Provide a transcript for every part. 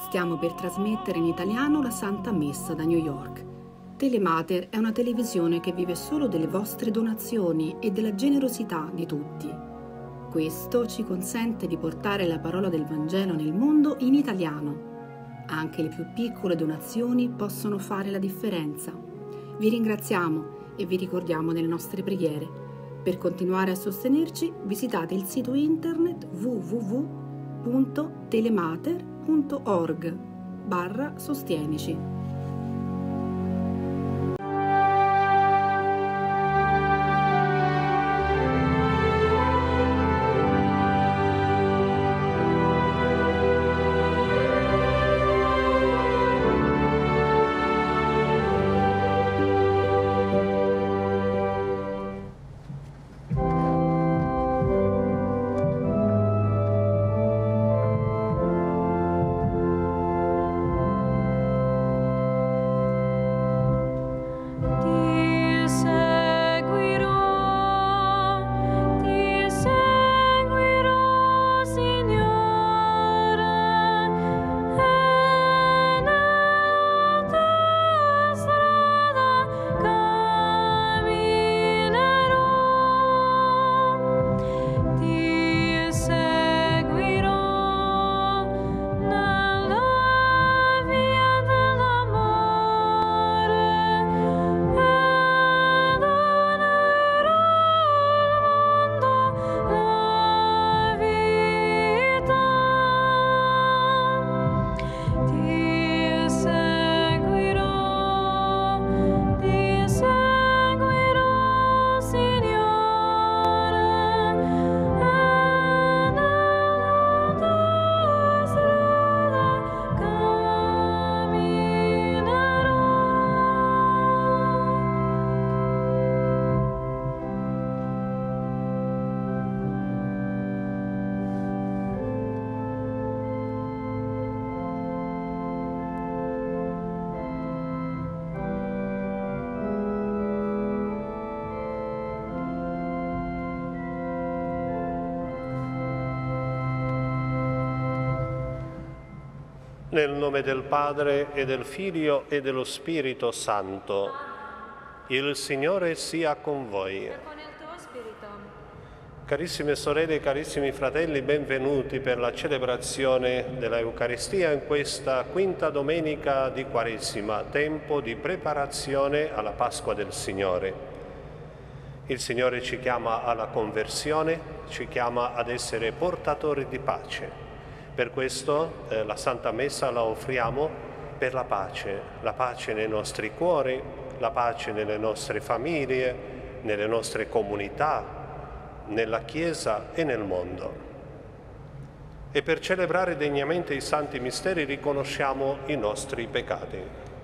Stiamo per trasmettere in italiano la Santa Messa da New York. Telemater è una televisione che vive solo delle vostre donazioni e della generosità di tutti. Questo ci consente di portare la parola del Vangelo nel mondo in italiano. Anche le più piccole donazioni possono fare la differenza. Vi ringraziamo e vi ricordiamo nelle nostre preghiere. Per continuare a sostenerci, visitate il sito internet www.telemater.org/sostienici. Nel nome del Padre e del Figlio e dello Spirito Santo. Il Signore sia con voi. E con il tuo spirito. Carissime sorelle e carissimi fratelli, benvenuti per la celebrazione della Eucaristia in questa quinta domenica di Quaresima, tempo di preparazione alla Pasqua del Signore. Il Signore ci chiama alla conversione, ci chiama ad essere portatori di pace. Per questo la Santa Messa la offriamo per la pace nei nostri cuori, la pace nelle nostre famiglie, nelle nostre comunità, nella Chiesa e nel mondo. E per celebrare degnamente i santi misteri riconosciamo i nostri peccati.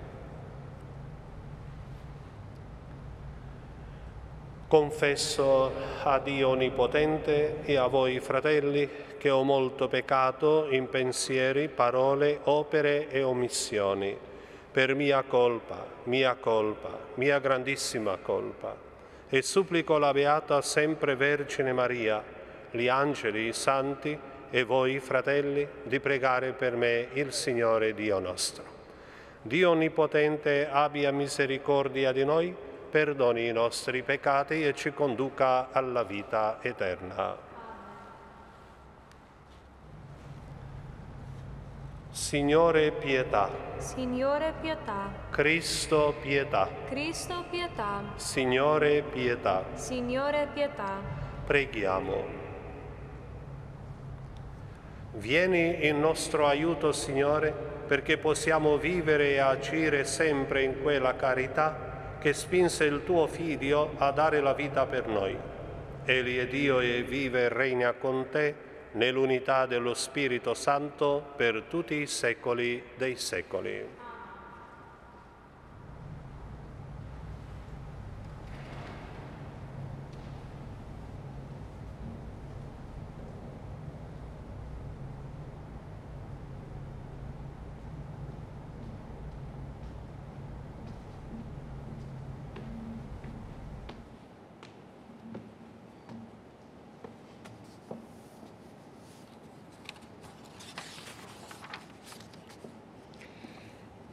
Confesso a Dio Onnipotente e a voi, fratelli, che ho molto peccato in pensieri, parole, opere e omissioni, per mia colpa, mia grandissima colpa. E supplico la Beata sempre Vergine Maria, gli angeli, i santi e voi, fratelli, di pregare per me il Signore Dio nostro. Dio Onnipotente abbia misericordia di noi, perdoni i nostri peccati e ci conduca alla vita eterna. Signore pietà. Signore pietà. Cristo pietà. Cristo pietà. Signore pietà. Signore pietà. Preghiamo. Vieni in nostro aiuto, Signore, perché possiamo vivere e agire sempre in quella carità che spinse il tuo Figlio a dare la vita per noi. Egli è Dio e vive e regna con te nell'unità dello Spirito Santo per tutti i secoli dei secoli.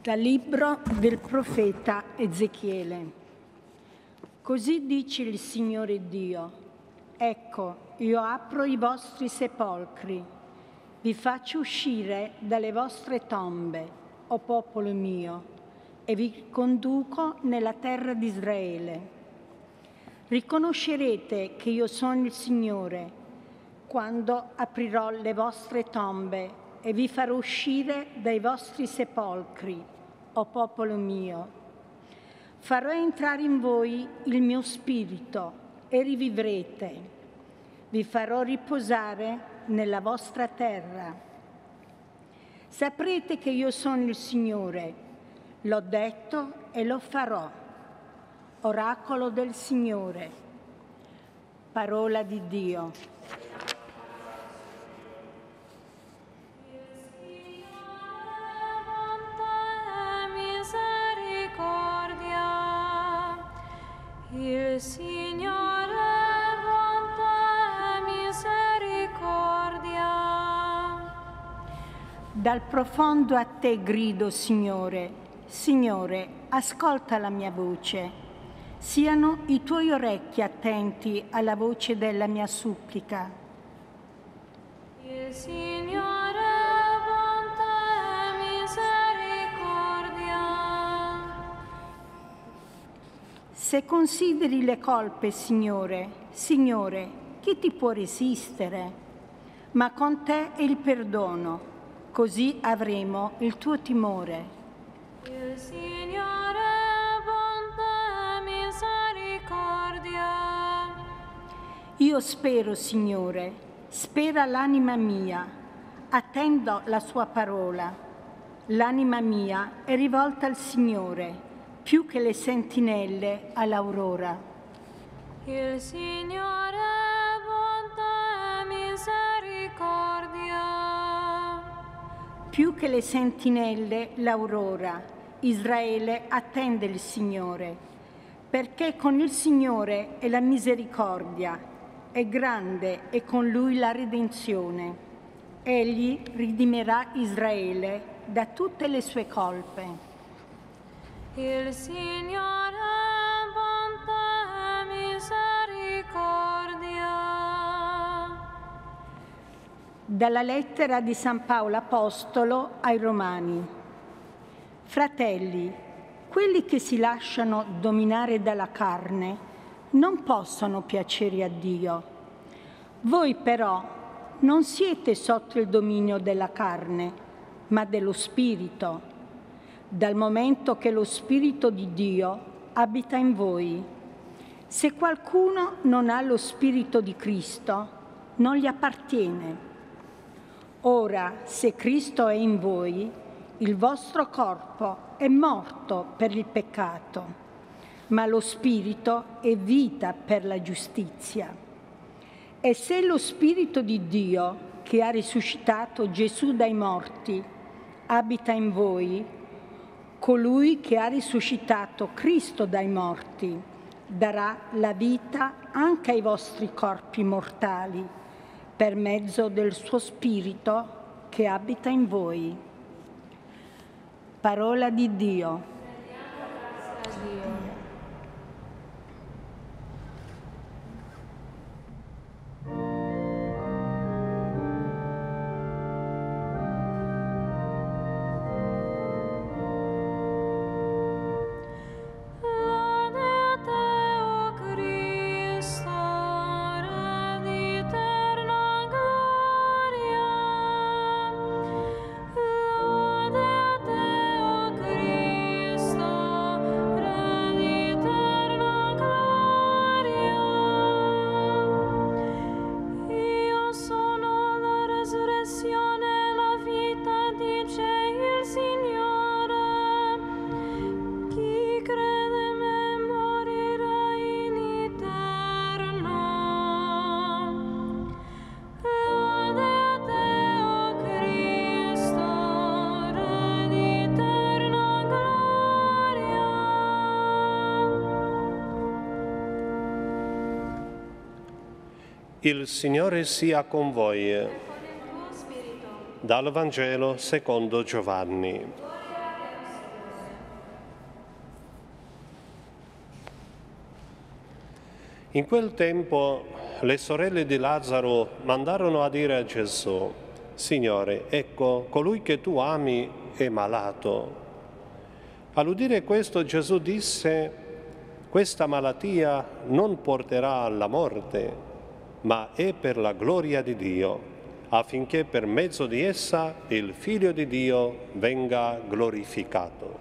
Dal libro del profeta Ezechiele. Così dice il Signore Dio: ecco, io apro i vostri sepolcri, vi faccio uscire dalle vostre tombe, o popolo mio, e vi conduco nella terra di Israele. Riconoscerete che io sono il Signore quando aprirò le vostre tombe e vi farò uscire dai vostri sepolcri, o popolo mio. Farò entrare in voi il mio spirito e rivivrete. Vi farò riposare nella vostra terra. Saprete che io sono il Signore, l'ho detto e lo farò. Oracolo del Signore. Parola di Dio. Il Signore bontà e misericordia. Dal profondo a te grido, Signore. Signore, ascolta la mia voce. Siano i tuoi orecchi attenti alla voce della mia supplica. Il Signore bontà e misericordia. Se consideri le colpe, Signore, Signore, chi ti può resistere? Ma con te è il perdono, così avremo il tuo timore. Il Signore bontà e misericordia. Io spero, Signore, spera l'anima mia, attendo la sua parola. L'anima mia è rivolta al Signore, più che le sentinelle all'aurora. Il Signore bontà e misericordia. Più che le sentinelle l'aurora, Israele attende il Signore, perché con il Signore è la misericordia, è grande e con Lui la redenzione. Egli ridimerà Israele da tutte le sue colpe. Il Signore bontà e misericordia. Dalla lettera di San Paolo Apostolo ai Romani. Fratelli, quelli che si lasciano dominare dalla carne non possono piacere a Dio. Voi però non siete sotto il dominio della carne, ma dello Spirito, dal momento che lo Spirito di Dio abita in voi. Se qualcuno non ha lo Spirito di Cristo, non gli appartiene. Ora, se Cristo è in voi, il vostro corpo è morto per il peccato, ma lo Spirito è vita per la giustizia. E se lo Spirito di Dio, che ha risuscitato Gesù dai morti, abita in voi, colui che ha risuscitato Cristo dai morti darà la vita anche ai vostri corpi mortali, per mezzo del suo Spirito che abita in voi. Parola di Dio. Il Signore sia con voi. Dal Vangelo secondo Giovanni. In quel tempo le sorelle di Lazzaro mandarono a dire a Gesù: Signore, ecco, colui che tu ami è malato. All'udire questo Gesù disse: questa malattia non porterà alla morte, ma è per la gloria di Dio, affinché per mezzo di essa il Figlio di Dio venga glorificato.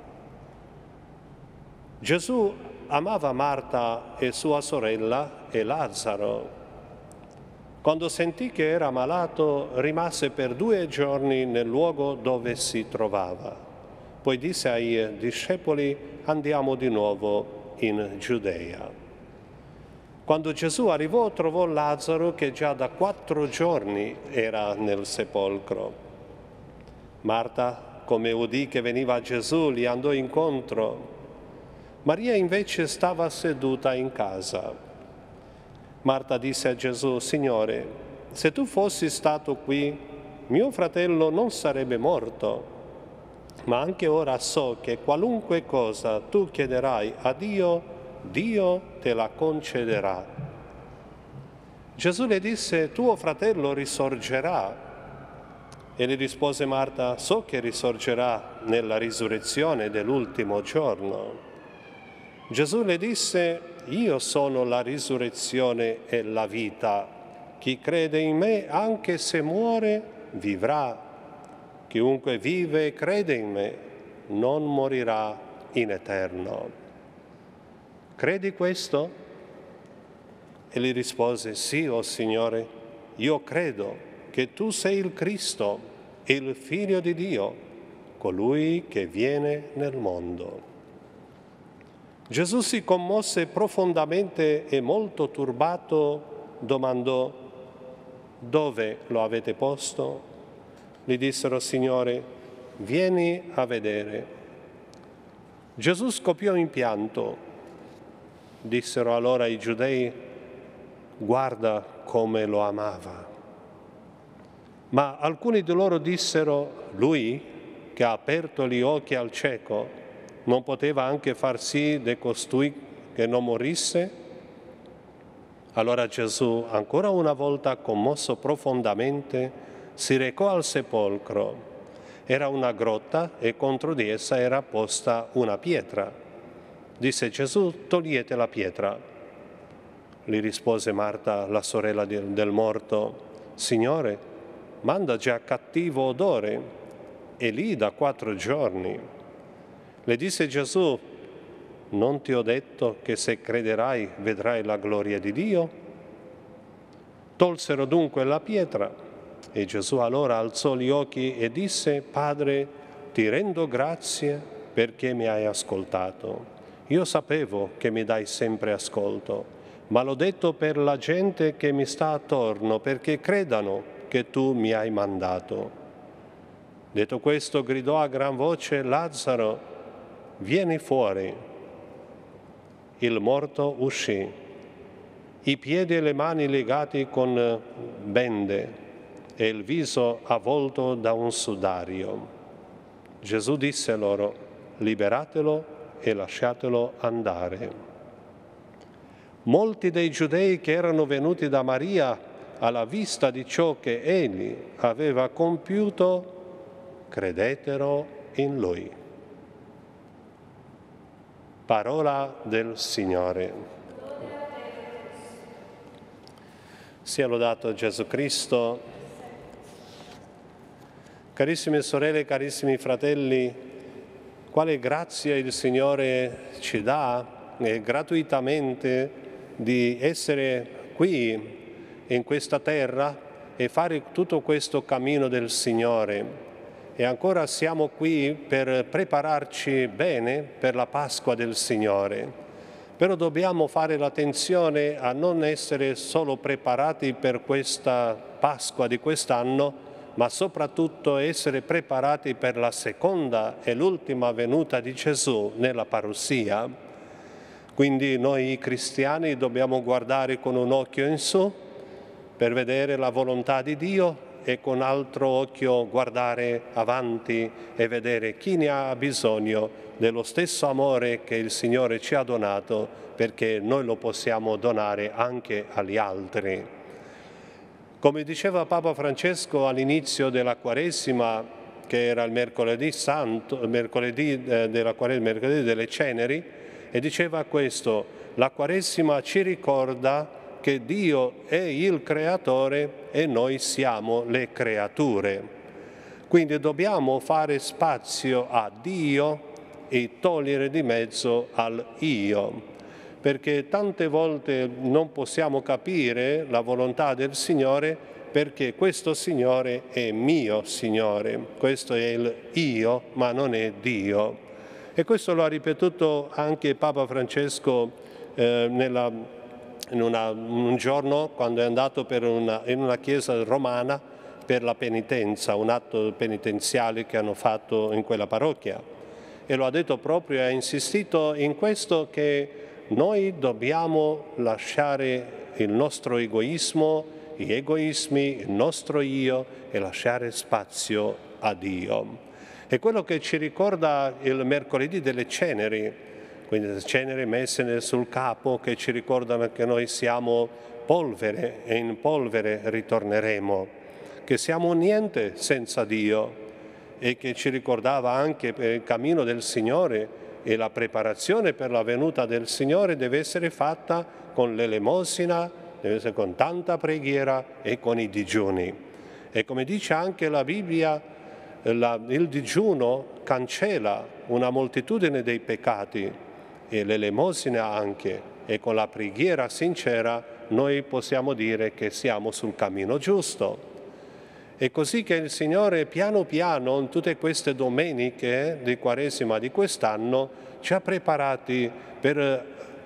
Gesù amava Marta e sua sorella e Lazzaro. Quando sentì che era malato, rimase per 2 giorni nel luogo dove si trovava. Poi disse ai discepoli: andiamo di nuovo in Giudea. Quando Gesù arrivò, trovò Lazzaro che già da 4 giorni era nel sepolcro. Marta, come udì che veniva Gesù, gli andò incontro. Maria invece stava seduta in casa. Marta disse a Gesù: Signore, se tu fossi stato qui, mio fratello non sarebbe morto. Ma anche ora so che qualunque cosa tu chiederai a Dio, Dio te la concederà. Gesù le disse: tuo fratello risorgerà. E le rispose Marta: so che risorgerà nella risurrezione dell'ultimo giorno. Gesù le disse: io sono la risurrezione e la vita. Chi crede in me, anche se muore, vivrà. Chiunque vive e crede in me, non morirà in eterno. Credi questo? E gli rispose: sì, o Signore, io credo che tu sei il Cristo, il Figlio di Dio, colui che viene nel mondo. Gesù si commosse profondamente e molto turbato domandò: dove lo avete posto? Gli dissero: Signore, vieni a vedere. Gesù scoppiò in pianto. Dissero allora i giudei: guarda come lo amava. Ma alcuni di loro dissero: lui che ha aperto gli occhi al cieco, non poteva anche far sì di costui che non morisse? Allora Gesù, ancora una volta commosso profondamente, si recò al sepolcro. Era una grotta e contro di essa era posta una pietra. Disse Gesù: togliete la pietra. Gli rispose Marta, la sorella del morto: Signore, manda già cattivo odore, è lì da 4 giorni. Le disse Gesù: non ti ho detto che se crederai vedrai la gloria di Dio? Tolsero dunque la pietra e Gesù allora alzò gli occhi e disse: Padre, ti rendo grazie perché mi hai ascoltato. Io sapevo che mi dai sempre ascolto, ma l'ho detto per la gente che mi sta attorno, perché credano che tu mi hai mandato. Detto questo, gridò a gran voce: Lazzaro, vieni fuori. Il morto uscì, i piedi e le mani legati con bende e il viso avvolto da un sudario. Gesù disse loro: liberatelo e lasciatelo andare. Molti dei giudei che erano venuti da Maria alla vista di ciò che egli aveva compiuto, credettero in lui. Parola del Signore. Sia lodato Gesù Cristo. Carissime sorelle, carissimi fratelli, quale grazia il Signore ci dà gratuitamente di essere qui in questa terra e fare tutto questo cammino del Signore. E ancora siamo qui per prepararci bene per la Pasqua del Signore. Però dobbiamo fare l'attenzione a non essere solo preparati per questa Pasqua di quest'anno, ma soprattutto essere preparati per la seconda e l'ultima venuta di Gesù nella parousia. Quindi noi cristiani dobbiamo guardare con un occhio in su per vedere la volontà di Dio e con altro occhio guardare avanti e vedere chi ne ha bisogno dello stesso amore che il Signore ci ha donato, perché noi lo possiamo donare anche agli altri. Come diceva Papa Francesco all'inizio della Quaresima, che era il mercoledì santo, mercoledì delle Ceneri, e diceva questo: la Quaresima ci ricorda che Dio è il creatore e noi siamo le creature. Quindi dobbiamo fare spazio a Dio e togliere di mezzo al io, perché tante volte non possiamo capire la volontà del Signore, perché questo Signore è mio Signore, questo è il io, ma non è Dio. E questo lo ha ripetuto anche Papa Francesco un giorno quando è andato in una chiesa romana per la penitenza, un atto penitenziale che hanno fatto in quella parrocchia. E lo ha detto proprio e ha insistito in questo, che noi dobbiamo lasciare il nostro egoismo, gli egoismi, il nostro io e lasciare spazio a Dio. È quello che ci ricorda il mercoledì delle Ceneri, quindi le ceneri messe sul capo che ci ricordano che noi siamo polvere e in polvere ritorneremo, che siamo niente senza Dio, e che ci ricordava anche per il cammino del Signore e la preparazione per la venuta del Signore deve essere fatta con l'elemosina, deve essere con tanta preghiera e con i digiuni. E come dice anche la Bibbia, il digiuno cancella una moltitudine dei peccati, e l'elemosina anche, e con la preghiera sincera noi possiamo dire che siamo sul cammino giusto. È così che il Signore piano piano in tutte queste domeniche di Quaresima di quest'anno ci ha preparati per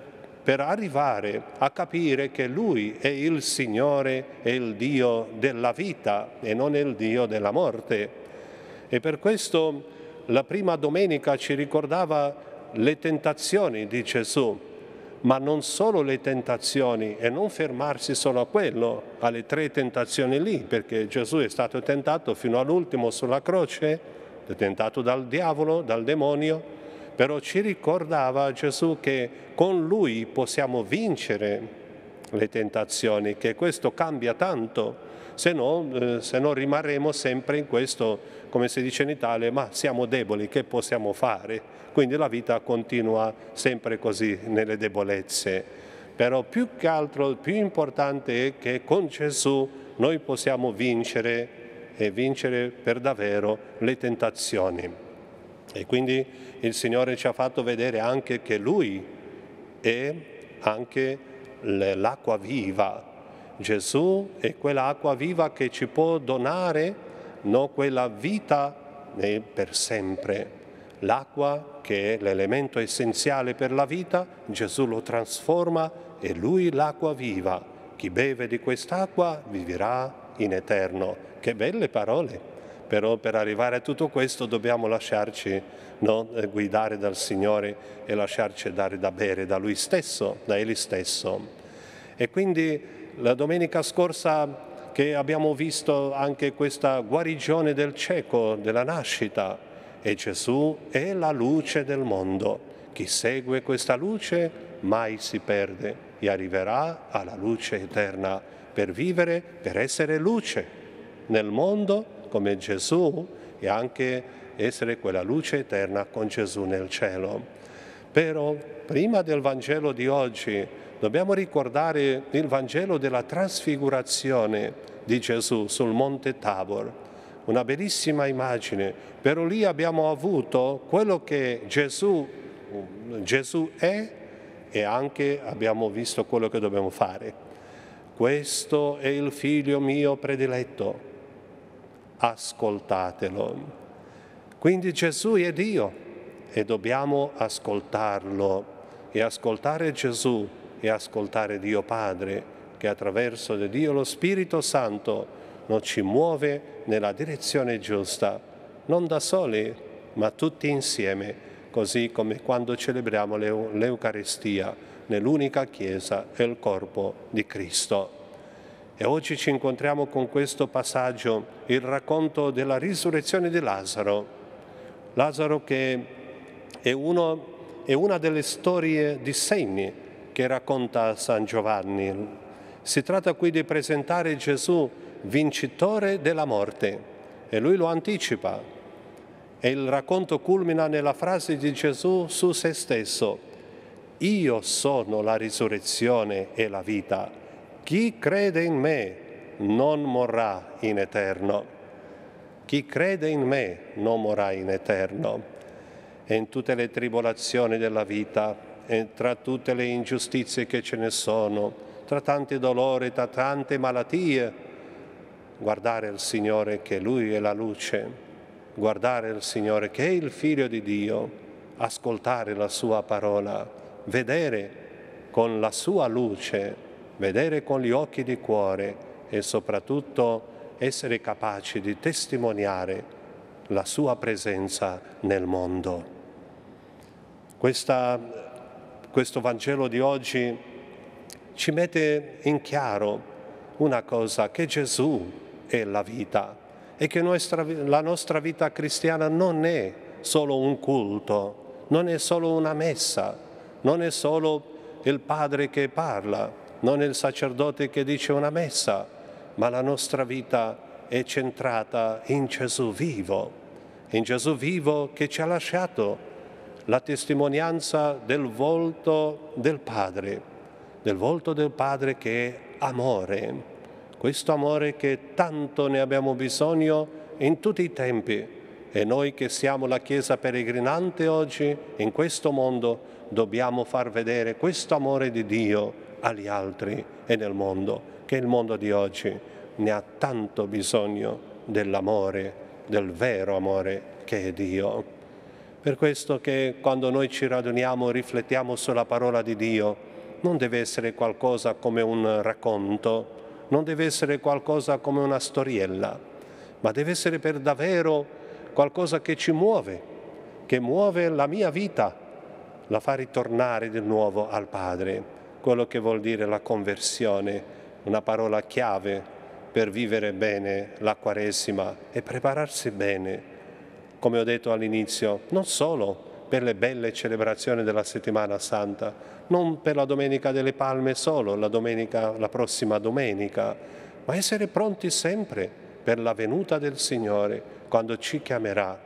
arrivare a capire che Lui è il Signore, è il Dio della vita e non il Dio della morte. E per questo la prima domenica ci ricordava le tentazioni di Gesù, ma non solo le tentazioni, e non fermarsi solo a quello, alle 3 tentazioni lì, perché Gesù è stato tentato fino all'ultimo sulla croce, è tentato dal diavolo, dal demonio, però ci ricordava Gesù che con Lui possiamo vincere le tentazioni, che questo cambia tanto, se no rimarremo sempre in questo, come si dice in Italia, ma siamo deboli, che possiamo fare? Quindi la vita continua sempre così, nelle debolezze. Però più che altro, il più importante è che con Gesù noi possiamo vincere, e vincere per davvero le tentazioni. E quindi il Signore ci ha fatto vedere anche che Lui è anche l'acqua viva. Gesù è quell'acqua viva che ci può donare, no, quella vita per sempre. L'acqua, che è l'elemento essenziale per la vita, Gesù lo trasforma e Lui l'acqua viva. Chi beve di quest'acqua vivrà in eterno. Che belle parole! Però per arrivare a tutto questo dobbiamo lasciarci guidare dal Signore e lasciarci dare da bere da Lui stesso, da Egli stesso. E quindi la domenica scorsa che abbiamo visto anche questa guarigione del cieco, della nascita, e Gesù è la luce del mondo. Chi segue questa luce mai si perde e arriverà alla luce eterna per vivere, per essere luce nel mondo come Gesù e anche essere quella luce eterna con Gesù nel cielo. Però prima del Vangelo di oggi dobbiamo ricordare il Vangelo della trasfigurazione di Gesù sul Monte Tabor. Una bellissima immagine, però lì abbiamo avuto quello che Gesù è e anche abbiamo visto quello che dobbiamo fare. Questo è il figlio mio prediletto, ascoltatelo. Quindi Gesù è Dio e dobbiamo ascoltarlo e ascoltare Gesù e ascoltare Dio Padre, che attraverso di Dio lo Spirito Santo ci muove nella direzione giusta, non da soli, ma tutti insieme, così come quando celebriamo l'Eucaristia nell'unica Chiesa e il corpo di Cristo. E oggi ci incontriamo con questo passaggio, il racconto della risurrezione di Lazzaro. Lazzaro che è una delle storie di segni che racconta San Giovanni. Si tratta qui di presentare Gesù vincitore della morte e lui lo anticipa. E il racconto culmina nella frase di Gesù su se stesso: io sono la risurrezione e la vita. Chi crede in me non morrà in eterno. Chi crede in me non morrà in eterno. E in tutte le tribolazioni della vita, e tra tutte le ingiustizie che ce ne sono, tra tanti dolori, tra tante malattie, guardare il Signore che Lui è la luce, guardare il Signore che è il Figlio di Dio, ascoltare la Sua parola, vedere con la Sua luce, vedere con gli occhi di cuore e soprattutto essere capaci di testimoniare la Sua presenza nel mondo. Questo Vangelo di oggi ci mette in chiaro una cosa, che Gesù è la vita e che la nostra vita cristiana non è solo un culto, non è solo una messa, non è solo il Padre che parla, non è il sacerdote che dice una messa, ma la nostra vita è centrata in Gesù vivo che ci ha lasciato la testimonianza del volto del Padre che è amore, questo amore che tanto ne abbiamo bisogno in tutti i tempi. E noi che siamo la Chiesa peregrinante oggi in questo mondo dobbiamo far vedere questo amore di Dio agli altri e nel mondo, che il mondo di oggi ne ha tanto bisogno dell'amore, del vero amore che è Dio. Per questo che quando noi ci raduniamo e riflettiamo sulla parola di Dio, non deve essere qualcosa come un racconto, non deve essere qualcosa come una storiella, ma deve essere per davvero qualcosa che ci muove, che muove la mia vita, la fa ritornare di nuovo al Padre. Quello che vuol dire la conversione, una parola chiave per vivere bene la Quaresima e prepararsi bene, come ho detto all'inizio, non solo per le belle celebrazioni della Settimana Santa, non per la Domenica delle Palme solo, la prossima domenica, ma essere pronti sempre per la venuta del Signore, quando ci chiamerà.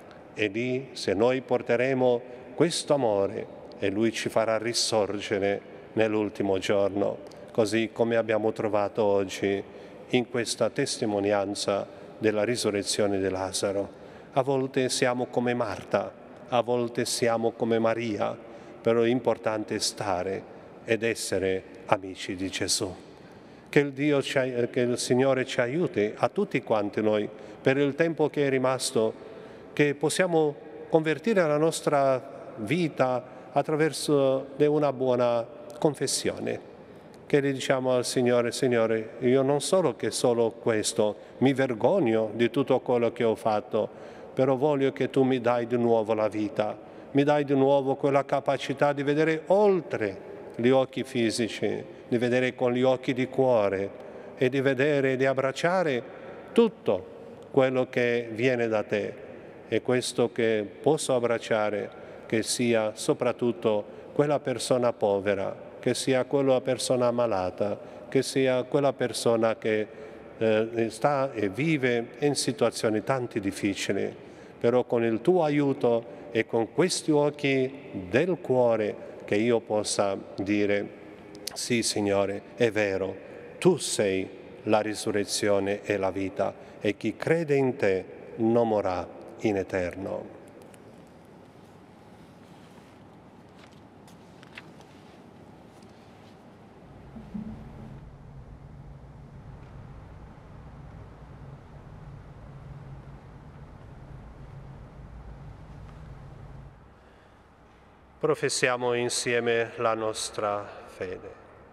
E lì, se noi porteremo questo amore, e Lui ci farà risorgere nell'ultimo giorno, così come abbiamo trovato oggi in questa testimonianza della risurrezione di Lazzaro. A volte siamo come Marta, a volte siamo come Maria, però l'importante è stare ed essere amici di Gesù. Che il Signore ci aiuti a tutti quanti noi, per il tempo che è rimasto, che possiamo convertire la nostra vita attraverso una buona confessione, che le diciamo al Signore: Signore, io non solo che solo questo, mi vergogno di tutto quello che ho fatto, però voglio che tu mi dai di nuovo la vita, mi dai di nuovo quella capacità di vedere oltre gli occhi fisici, di vedere con gli occhi di cuore e di vedere e di abbracciare tutto quello che viene da te. E questo che posso abbracciare, che sia soprattutto quella persona povera, che sia quella persona malata, che sia quella persona che sta e vive in situazioni tanto difficili, però con il tuo aiuto e con questi occhi del cuore che io possa dire: sì, Signore, è vero, tu sei la risurrezione e la vita, e chi crede in te non morrà in eterno. Professiamo insieme la nostra fede.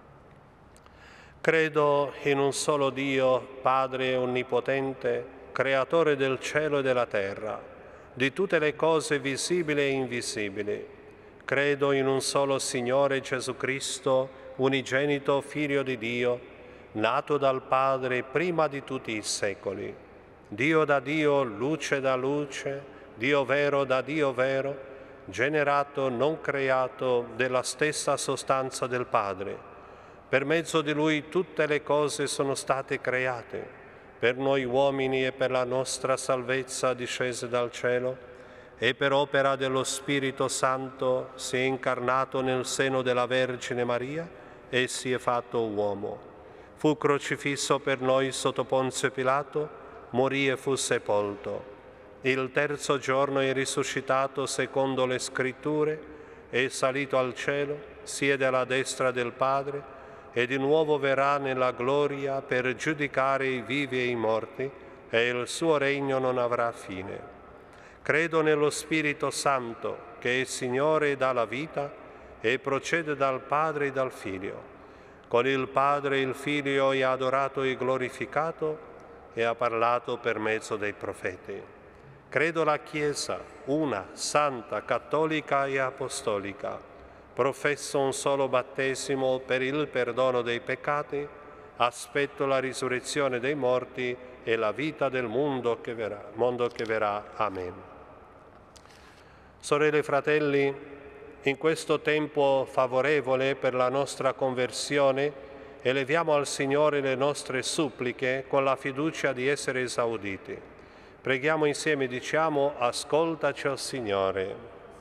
Credo in un solo Dio, Padre onnipotente, creatore del cielo e della terra, di tutte le cose visibili e invisibili. Credo in un solo Signore Gesù Cristo, unigenito Figlio di Dio, nato dal Padre prima di tutti i secoli, Dio da Dio, luce da luce, Dio vero da Dio vero, generato, non creato, della stessa sostanza del Padre. Per mezzo di Lui tutte le cose sono state create, per noi uomini e per la nostra salvezza discese dal cielo, e per opera dello Spirito Santo si è incarnato nel seno della Vergine Maria e si è fatto uomo. Fu crocifisso per noi sotto Ponzio Pilato, morì e fu sepolto. Il terzo giorno è risuscitato secondo le Scritture, è salito al cielo, siede alla destra del Padre e di nuovo verrà nella gloria per giudicare i vivi e i morti, e il suo regno non avrà fine. Credo nello Spirito Santo, che è Signore e dà la vita e procede dal Padre e dal Figlio. Con il Padre e il Figlio è adorato e glorificato e ha parlato per mezzo dei profeti. Credo la Chiesa, una, santa, cattolica e apostolica. Professo un solo battesimo per il perdono dei peccati, aspetto la risurrezione dei morti e la vita del mondo che verrà. Amen. Sorelle e fratelli, in questo tempo favorevole per la nostra conversione, eleviamo al Signore le nostre suppliche con la fiducia di essere esauditi. Preghiamo insieme, diciamo: ascoltaci, o Signore.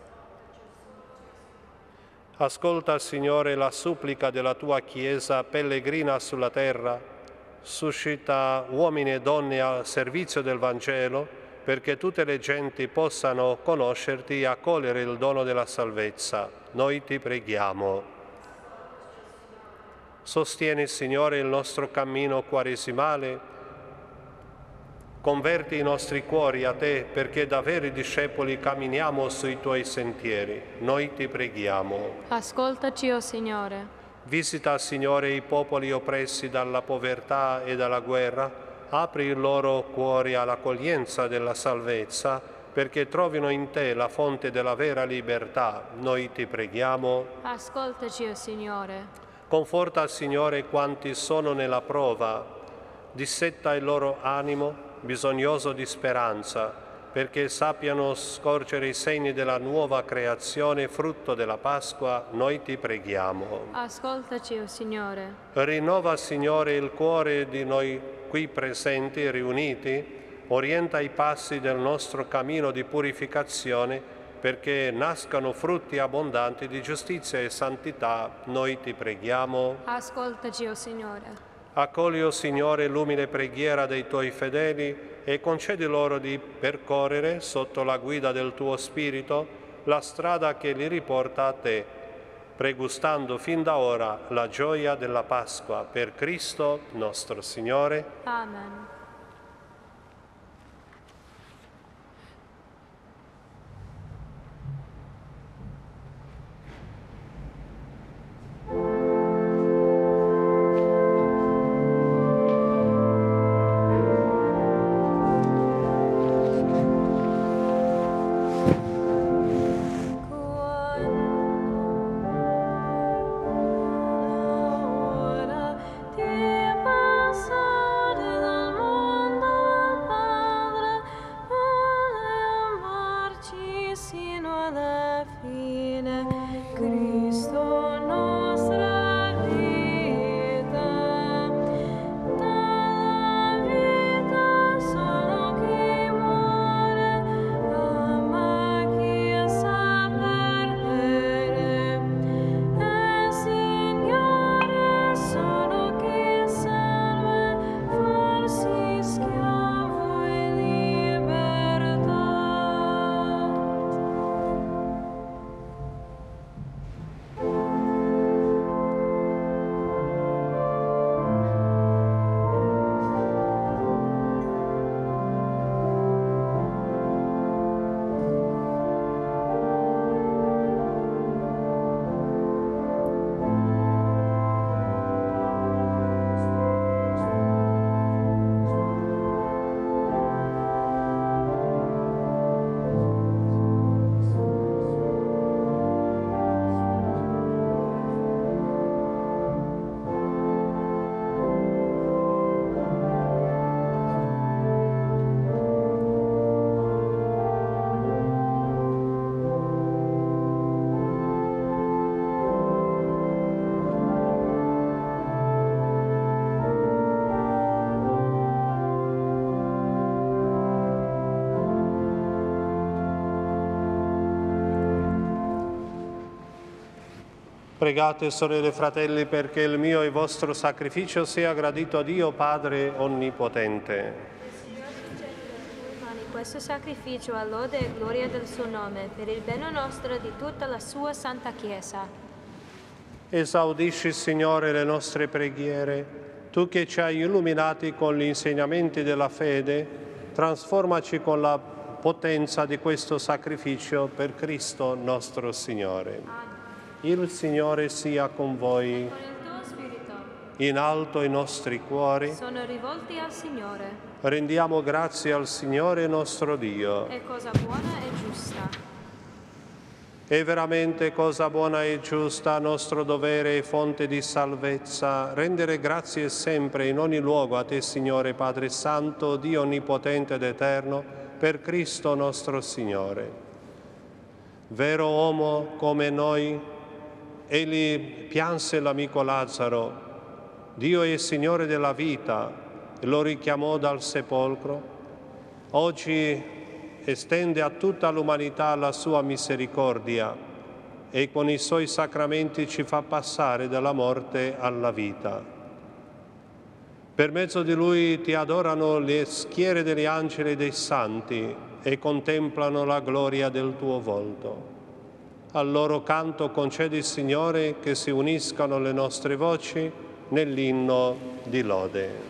Ascolta, Signore, la supplica della tua Chiesa pellegrina sulla terra. Suscita uomini e donne al servizio del Vangelo, perché tutte le genti possano conoscerti e accogliere il dono della salvezza. Noi ti preghiamo. Sostieni, Signore, il nostro cammino quaresimale. Converti i nostri cuori a Te, perché da veri discepoli camminiamo sui Tuoi sentieri. Noi ti preghiamo. Ascoltaci, o Signore. Visita, Signore, i popoli oppressi dalla povertà e dalla guerra. Apri il loro cuore all'accoglienza della salvezza, perché trovino in Te la fonte della vera libertà. Noi ti preghiamo. Ascoltaci, o Signore. Conforta, Signore, quanti sono nella prova, dissetta il loro animo, bisognoso di speranza, perché sappiano scorgere i segni della nuova creazione, frutto della Pasqua. Noi ti preghiamo. Ascoltaci, o Signore. Rinnova, Signore, il cuore di noi qui presenti, riuniti, orienta i passi del nostro cammino di purificazione, perché nascano frutti abbondanti di giustizia e santità. Noi ti preghiamo. Ascoltaci, o Signore. Accogli, o Signore, l'umile preghiera dei Tuoi fedeli e concedi loro di percorrere, sotto la guida del Tuo Spirito, la strada che li riporta a Te, pregustando fin da ora la gioia della Pasqua. Per Cristo nostro Signore. Amen. Ora ti passare dal mondo. Pregate, sorelle e fratelli, perché il mio e vostro sacrificio sia gradito a Dio Padre Onnipotente. Questo sacrificio a lode e gloria del suo nome, per il bene nostro e di tutta la sua santa Chiesa. Esaudisci, Signore, le nostre preghiere. Tu che ci hai illuminati con gli insegnamenti della fede, trasformaci con la potenza di questo sacrificio per Cristo nostro Signore. Amen. Il Signore sia con voi. Con il tuo spirito. In alto i nostri cuori. Sono rivolti al Signore. Rendiamo grazie al Signore nostro Dio. È cosa buona e giusta. È veramente cosa buona e giusta, nostro dovere e fonte di salvezza, rendere grazie sempre in ogni luogo a Te, Signore Padre Santo, Dio Onnipotente ed Eterno, per Cristo nostro Signore. Vero uomo come noi, Egli pianse l'amico Lazzaro, Dio è Signore della vita, e lo richiamò dal sepolcro. Oggi estende a tutta l'umanità la sua misericordia e con i suoi sacramenti ci fa passare dalla morte alla vita. Per mezzo di Lui ti adorano le schiere degli angeli e dei santi e contemplano la gloria del tuo volto. Al loro canto concedi, Signore, che si uniscano le nostre voci nell'inno di lode.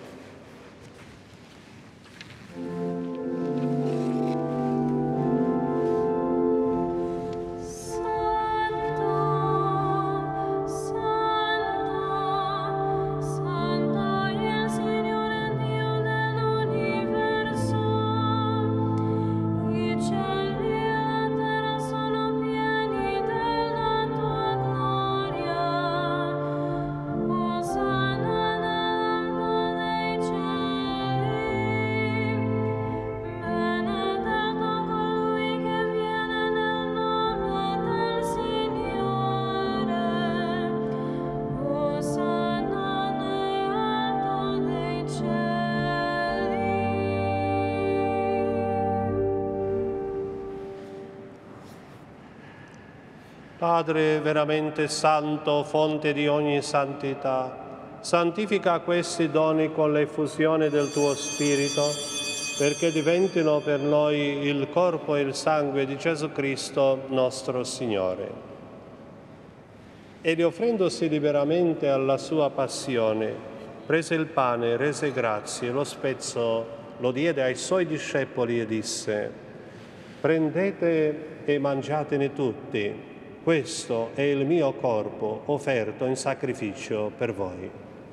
Padre veramente santo, fonte di ogni santità, santifica questi doni con l'effusione del tuo Spirito, perché diventino per noi il corpo e il sangue di Gesù Cristo, nostro Signore. Ed offrendosi liberamente alla sua passione, prese il pane, rese grazie, lo spezzò, lo diede ai suoi discepoli e disse: prendete e mangiatene tutti. Questo è il mio corpo offerto in sacrificio per voi.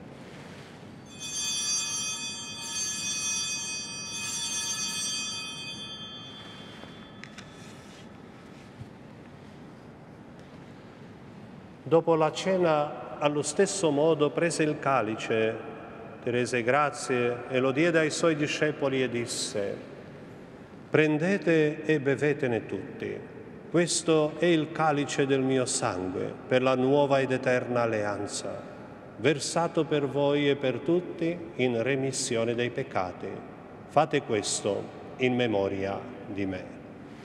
Dopo la cena, allo stesso modo, prese il calice, rese grazie e lo diede ai suoi discepoli e disse: prendete e bevetene tutti. Questo è il calice del mio sangue per la nuova ed eterna alleanza, versato per voi e per tutti in remissione dei peccati. Fate questo in memoria di me.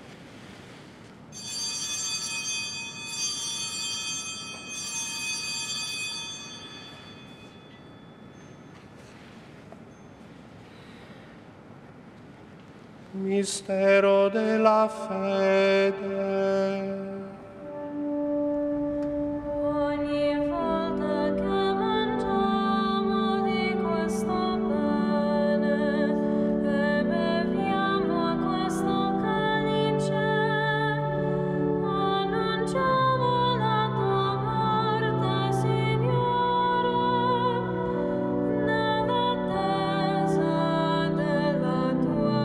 Mistero della fede. Ogni volta che mangiamo di questo pane e beviamo a questo calice, annunciamo la tua morte, Signore, nell'attesa della tua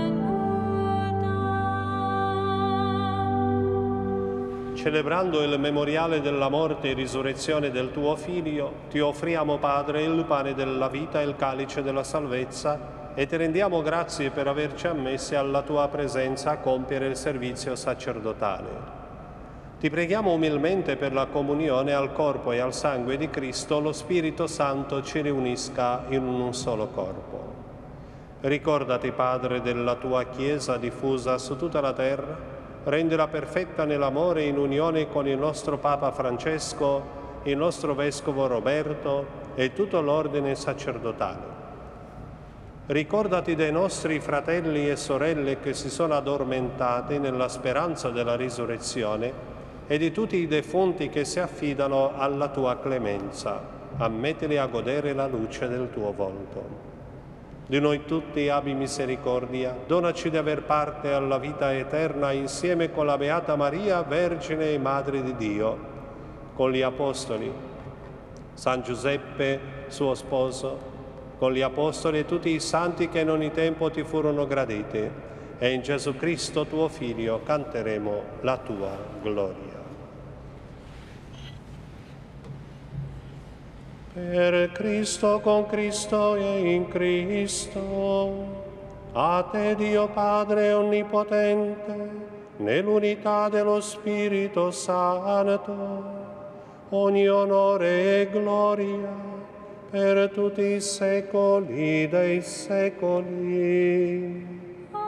Celebrando il memoriale della morte e risurrezione del tuo Figlio, ti offriamo, Padre, il pane della vita e il calice della salvezza e ti rendiamo grazie per averci ammessi alla tua presenza a compiere il servizio sacerdotale. Ti preghiamo umilmente per la comunione al corpo e al sangue di Cristo, lo Spirito Santo ci riunisca in un solo corpo. Ricordati, Padre, della tua Chiesa diffusa su tutta la terra, rendila perfetta nell'amore in unione con il nostro Papa Francesco il nostro Vescovo Roberto e tutto l'ordine sacerdotale. Ricordati dei nostri fratelli e sorelle che si sono addormentati nella speranza della risurrezione e di tutti i defunti che si affidano alla tua clemenza. Ammettili a godere la luce del tuo volto. Di noi tutti abbi misericordia, donaci di aver parte alla vita eterna insieme con la Beata Maria, Vergine e Madre di Dio, con gli Apostoli, San Giuseppe, suo sposo, con gli Apostoli e tutti i santi che in ogni tempo ti furono graditi, e in Gesù Cristo, tuo Figlio, canteremo la tua gloria. Per Cristo, con Cristo e in Cristo, a te Dio Padre Onnipotente, nell'unità dello Spirito Santo, ogni onore e gloria per tutti i secoli dei secoli.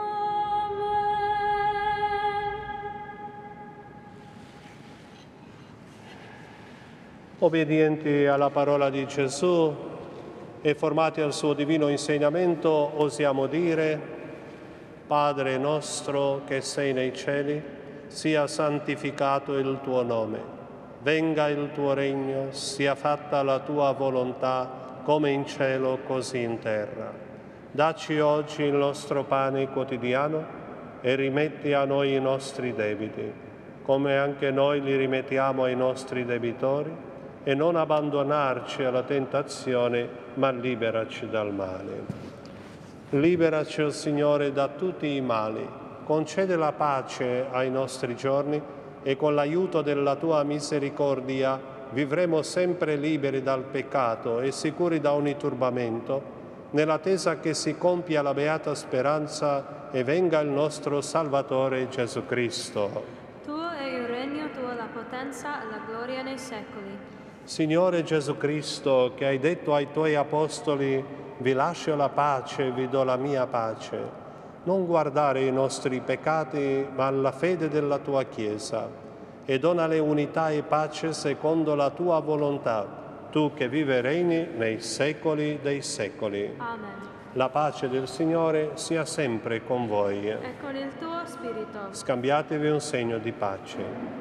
Obbedienti alla parola di Gesù e formati al suo divino insegnamento, osiamo dire: Padre nostro che sei nei cieli, sia santificato il tuo nome. Venga il tuo regno, sia fatta la tua volontà, come in cielo così in terra. Dacci oggi il nostro pane quotidiano e rimetti a noi i nostri debiti, come anche noi li rimettiamo ai nostri debitori, e non abbandonarci alla tentazione, ma liberaci dal male. Liberaci, o Signore, da tutti i mali, concede la pace ai nostri giorni e con l'aiuto della Tua misericordia vivremo sempre liberi dal peccato e sicuri da ogni turbamento, nell'attesa che si compia la beata speranza e venga il nostro Salvatore Gesù Cristo. Tuo è il regno, tua la potenza e la gloria nei secoli. Signore Gesù Cristo, che hai detto ai Tuoi Apostoli: vi lascio la pace, vi do la mia pace, non guardare i nostri peccati, ma alla fede della Tua Chiesa, e donale unità e pace secondo la Tua volontà, Tu che vivi e regni nei secoli dei secoli. Amen. La pace del Signore sia sempre con voi. E con il tuo spirito. Scambiatevi un segno di pace.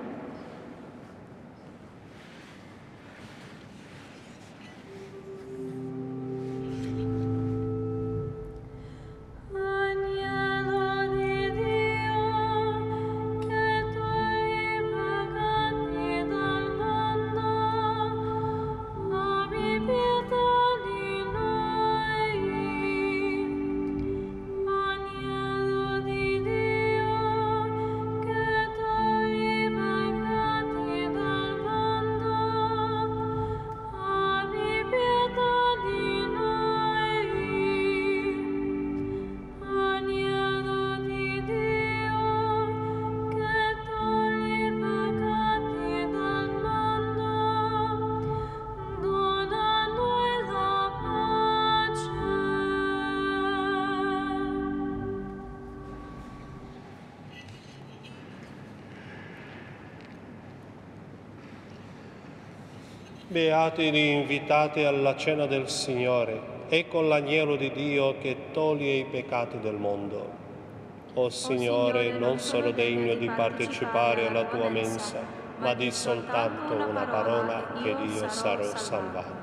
Beati gli invitati alla cena del Signore, ecco l'agnello di Dio che toglie i peccati del mondo. O Signore, non sono degno di partecipare alla tua mensa, ma di soltanto una parola ed io sarò salvato.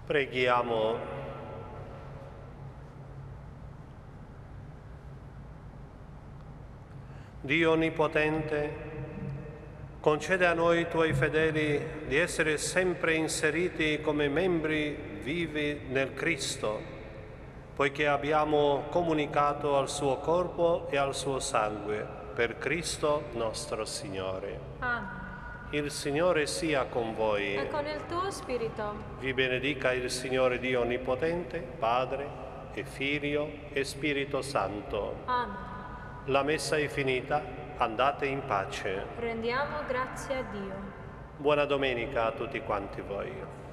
Preghiamo. Dio Onnipotente, concede a noi Tuoi fedeli di essere sempre inseriti come membri vivi nel Cristo, poiché abbiamo comunicato al Suo corpo e al Suo sangue, per Cristo nostro Signore. Amen. Il Signore sia con voi. E con il tuo spirito. Vi benedica il Signore Dio Onnipotente, Padre e Figlio e Spirito Santo. Amen. La messa è finita, andate in pace. Rendiamo grazie a Dio. Buona domenica a tutti quanti voi.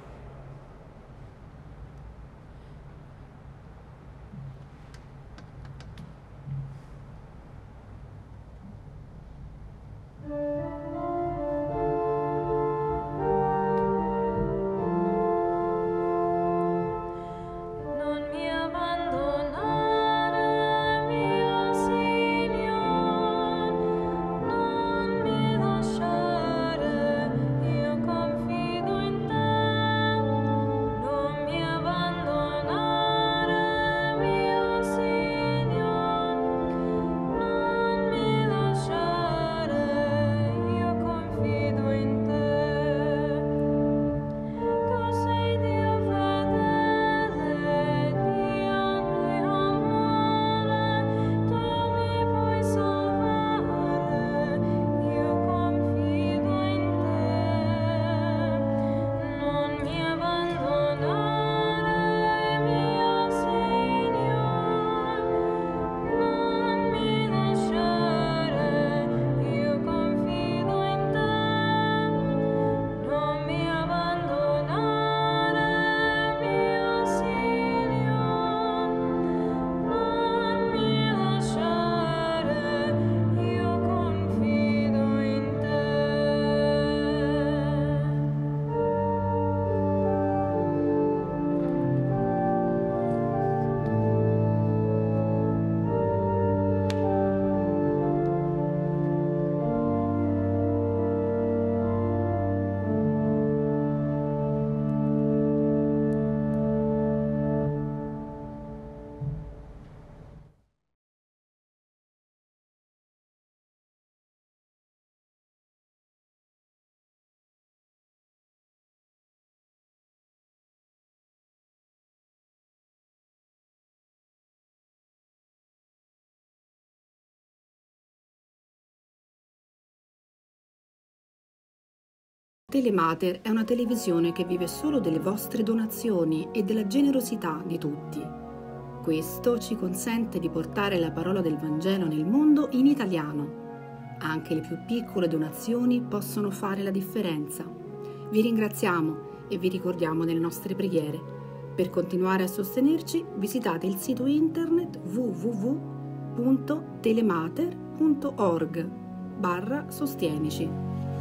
Telemater è una televisione che vive solo delle vostre donazioni e della generosità di tutti. Questo ci consente di portare la parola del Vangelo nel mondo in italiano. Anche le più piccole donazioni possono fare la differenza. Vi ringraziamo e vi ricordiamo nelle nostre preghiere. Per continuare a sostenerci, visitate il sito internet www.telemater.org/sostienici.